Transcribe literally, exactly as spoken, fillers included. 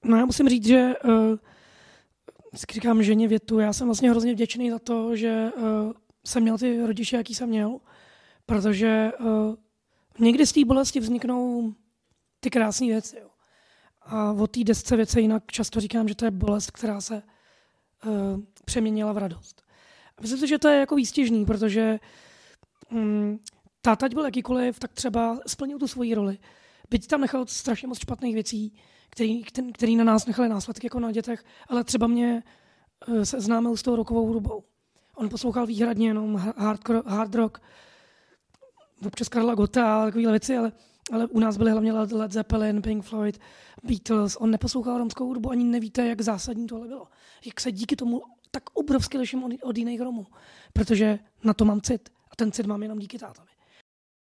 No já musím říct, že uh, vždycky říkám ženě větu, já jsem vlastně hrozně vděčný za to, že uh, jsem měl ty rodiče, jaký jsem měl, protože uh, někdy z té bolesti vzniknou ty krásné věci. Jo. A o té desce věce jinak často říkám, že to je bolest, která se uh, přeměnila v radost. A myslím si, že to je jako výstěžný, protože um, táta, ať byl jakýkoliv, tak třeba splnil tu svoji roli. Byť tam nechal strašně moc špatných věcí, který, který na nás nechali následky jako na dětech, ale třeba mě uh, se známil s tou rockovou hudbou. On poslouchal výhradně jenom hard, hard rock, občas Karla Gotta a takovéhle věci, ale, ale u nás byly hlavně Led Zeppelin, Pink Floyd, Beatles. On neposlouchal romskou hudbu, ani nevíte, jak zásadní tohle bylo. Jak se díky tomu tak obrovsky liším od, od jiných Romů, protože na to mám cit. A ten cit mám jenom díky tátovi.